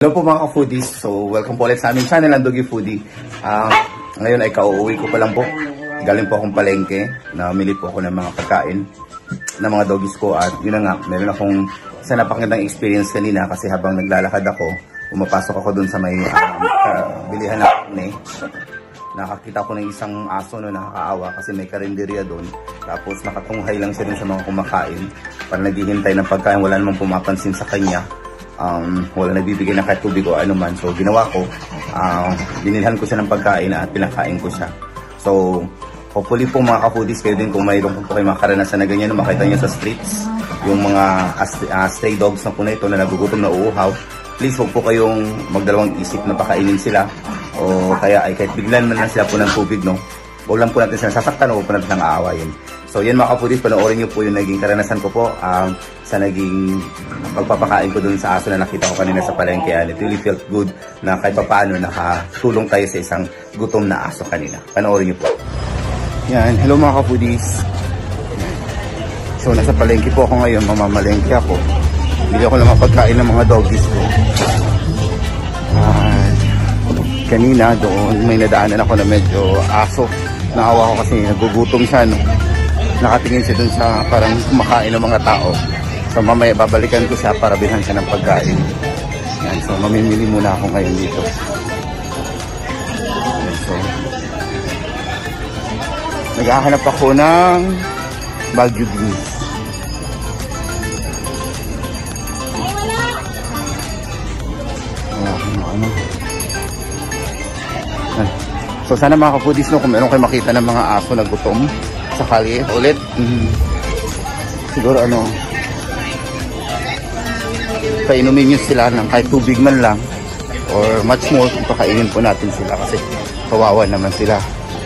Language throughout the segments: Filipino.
Hello po mga ka-foodies. So, welcome po ulit sa aming channel, Andogi Foodie. Ngayon ay kauuwi ko pa lang po. Galing po akong palengke. Namili po ako ng mga pagkain ng mga doggies ko. At yun na nga, meron akong isa napakagandang experience kanina kasi habang naglalakad ako, pumapasok ako dun sa may bilihan na karne. Nakakita ko ng isang aso na nakakaawa kasi may karinderya doon. Tapos nakatunghay lang siya dun sa mga kumakain. Para naghihintay ng pagkain, wala namang pumapansin sa kanya. Wala nagbibigay na kahit tubig o ano man. So ginawa ko, binilhan ko siya ng pagkain at pinakain ko siya. So hopefully po mga ka-foodies, kayo din kung mayroon po kayo mga karanasan na ganyan, makita nyo sa streets yung mga stray dogs na po na ito na nagugutom na uuhaw, please huwag po kayong magdalawang isip na pakainin sila o kaya ay kahit biglan man lang sila po ng tubig, no? Huwag lang po natin sila sasaktan o huwag po natin lang aawayin. So yan mga ka-foodies, panoorin nyo po yung naging karanasan ko po sa naging pagpapakain ko dun sa aso na nakita ko kanina sa palengke. And it really felt good na kahit paano nakatulong tayo sa isang gutom na aso kanina. Panoorin nyo po. Yan, hello mga ka-foodies. So nasa palengke po ako ngayon, mamamalengke ako. Bili ako ng mga pagkain ng mga doggies ko. Kanina doon may nadaanan ako na medyo aso. Naawa ko kasi nagugutom siya, no? Nakatingin siya dun sa parang kumakain ng mga tao. So mamaya babalikan ko siya para bilhan siya ng pagkain. Yan, so mamimili muna ako ngayon dito. Yan, so naghahanap ako ng Baguio beans. So sana mga ka-foodies, no, kung meron kayo makita ng mga aso na gutom sa kalye ulit, siguro painumin nyo sila ng kahit tubig man lang or much more kung pakainin po natin sila kasi kawawa naman sila.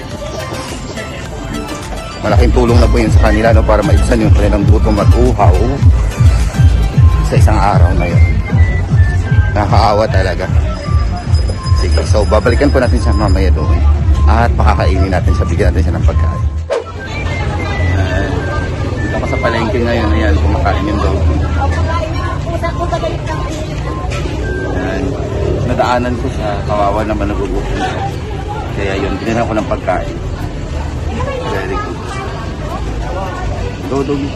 Malaking tulong na po yun sa kanila, no, para maibsan yung kanilang gutom at uhaw sa isang araw na yun. Nakakaawa talaga. Sige, so babalikan po natin siya mamaya doon at pakakainin natin siya, bigyan natin siya ng pagkain. Dito ako sa palengke ngayon, ayan, kumakain yung dog. Ayan, nadaanan ko siya, kawawa naman, nagugutom siya. Kaya yun, binigyan ako ng pagkain. Very good. Go, dog.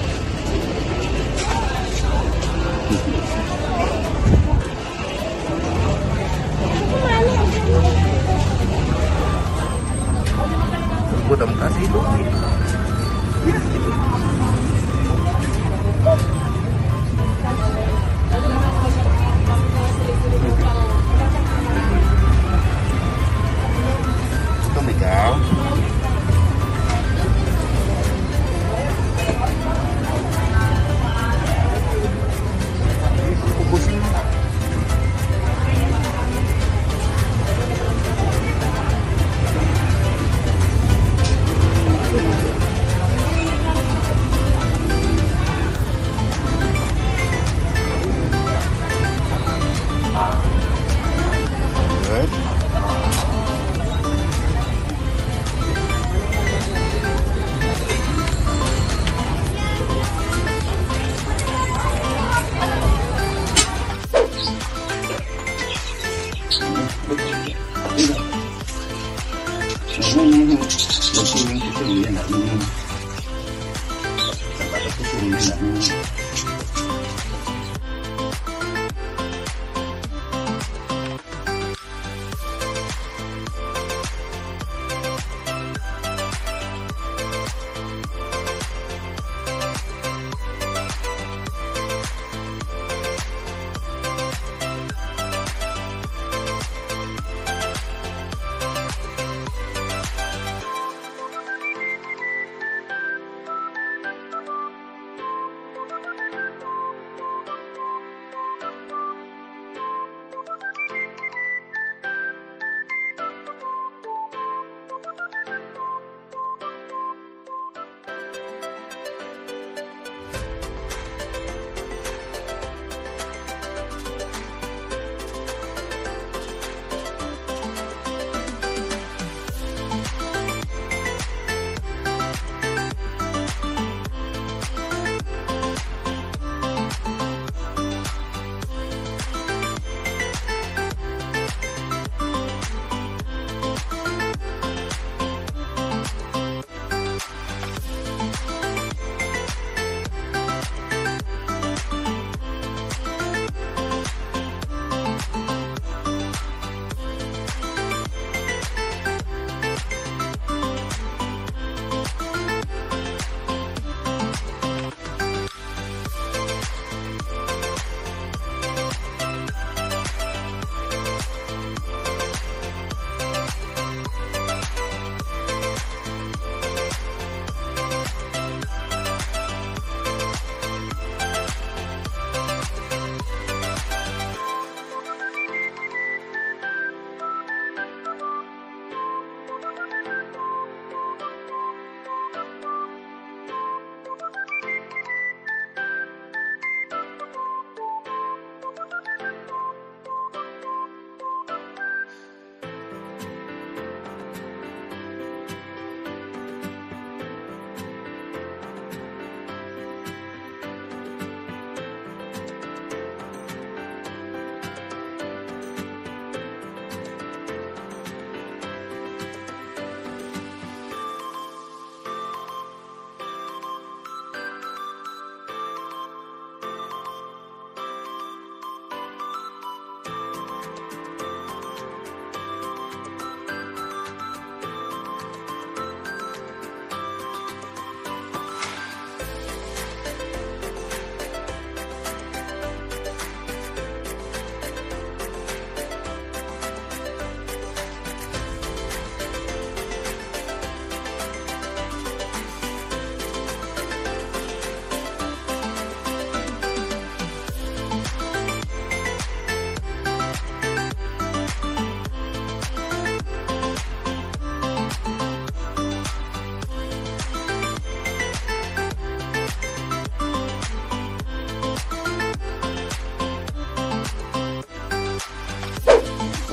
Gutom kasi dog. Tumigaw.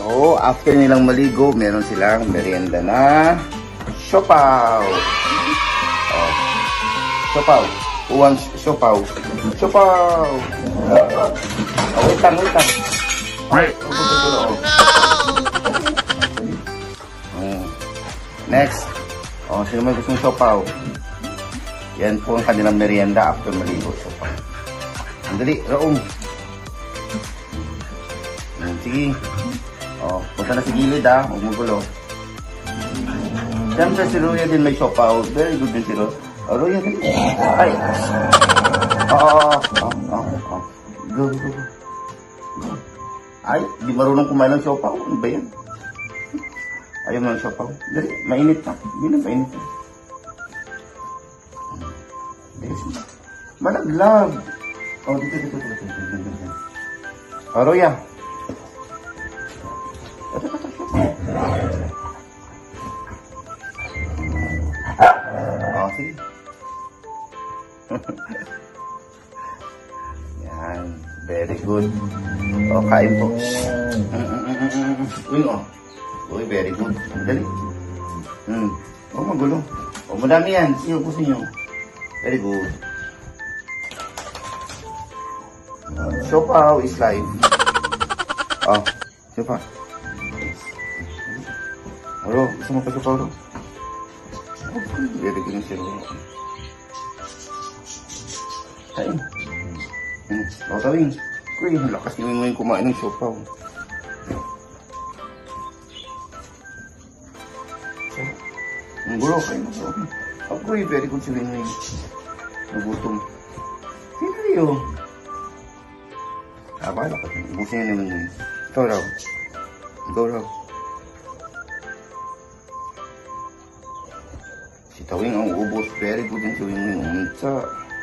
So, after nilang maligo, meron silang merienda na siopaw. Oh. Siopaw. Uwang siopaw. Siopaw. Oh, wait lang. Next. Oh, sino may gustong siopaw? Yan po ang kanilang merienda after maligo. Siopaw. Andali, Raong. Sige. Oh, punta na sa gilid huwag mo gulo. Siyempre si Ruya din may siopaw. Very good din si Ruya. Oh, Ruya din. Ay. Go. Ay, di marunong kumain ng siopaw. Ano ba yan? Ayaw mo ng siopaw. Dali, mainit na. Hindi na mainit na. Malaglag. Oh, dito. Oh, Ruya. Oh, sige. Yan. Very good. O, kain po. Uy, oh. Uy, very good. Dali. Oh, magulo. Oh, madami yan. Sino po sa inyo? Very good. Siopaw is live. Oh, siopaw. Aro, gusto mo pa siopaw, Aro? Very good yung siro. Kain. Tawing. Uy, lakas naman mo yung kumain ng siopaw. Ang gulo, kain mo. Uy, very good si Winwing. Nagutom. Sino bahala ka. Ubusin niya naman yun. Ikaw raw. Si Tawing ang ubos. Very good yung si Winwing. Unsa.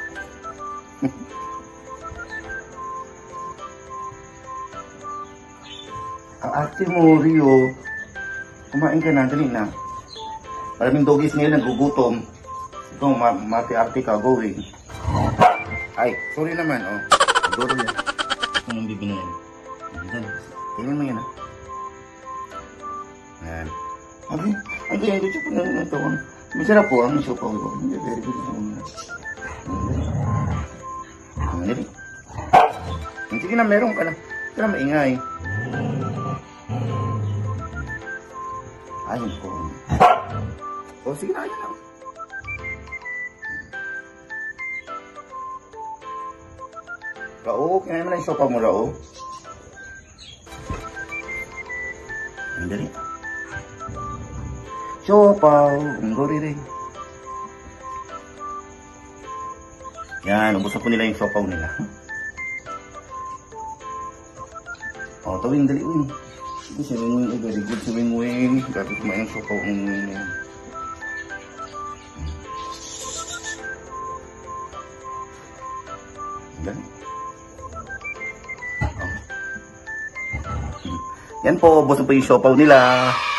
Ang ate mo, Rio. Kumain ka na. Dali na. Maraming doggies ngayon nagugutom. Ito, mati-arte ka. Going. Ay, sorry naman. Oh. Doro yan. Anong bibingin? Tingnan mo yan, Ayan. Ay, ito siya po na ito. Masarap po ang siopaw ko. Very good. Sige na, meron ka na. Sige na, maingay. Ayun po. O, sige na, ayun lang. Rao, kinain mo na yung siopaw mo, Rao. Ang dali. Siopaw. Ang gori rin. Yan, ubusan po nila yung siopaw nila. O, Tawing, dali, uy. Si Wingwing, very good si Wingwing. Grabe kumain yung siopaw ang Wingwing na yan. Yan. Yan po, ubos na po yung siopaw nila.